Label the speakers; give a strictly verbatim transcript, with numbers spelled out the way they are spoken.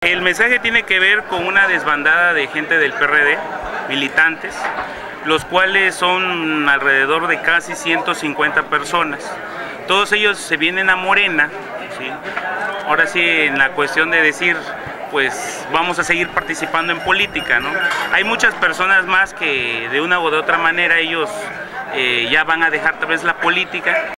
Speaker 1: El mensaje tiene que ver con una desbandada de gente del P R D, militantes, los cuales son alrededor de casi ciento cincuenta personas. Todos ellos se vienen a Morena, ¿sí? Ahora sí, en la cuestión de decir, pues vamos a seguir participando en política, ¿no? Hay muchas personas más que de una u de otra manera ellos eh, ya van a dejar tal vez la política.